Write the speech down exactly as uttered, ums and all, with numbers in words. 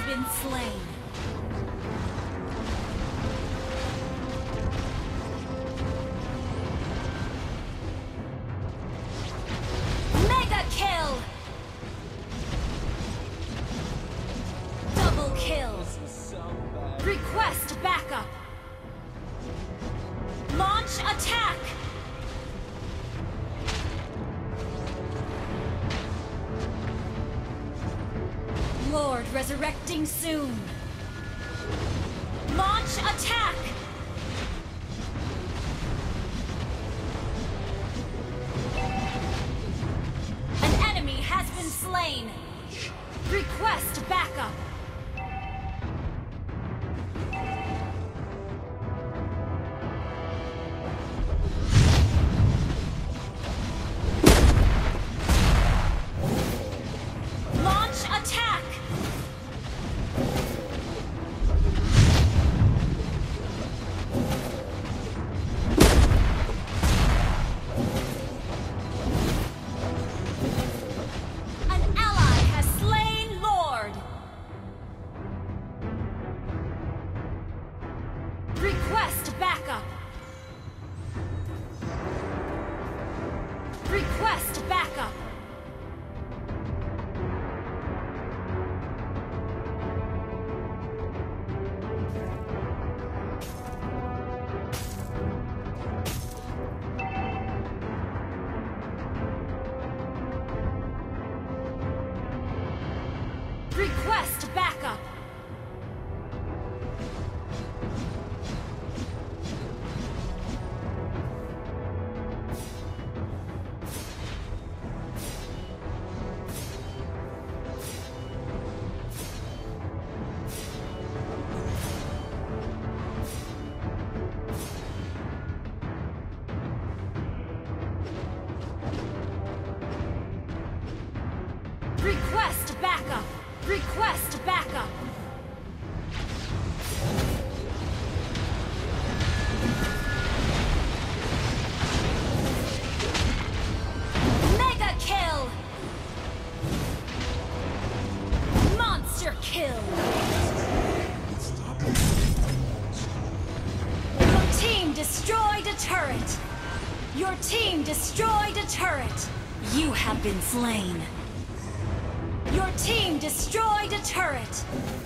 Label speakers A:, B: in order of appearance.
A: been slain. Mega kill! Double kill! Request backup! Launch attack! Lord resurrecting soon. Launch attack! An enemy has been slain. Request backup. Launch attack! Request backup! Request backup! Request backup! Request backup! Request backup! Mega kill! Monster kill! Your team destroyed a turret! Your team destroyed a turret! You have been slain! Your team destroyed a turret!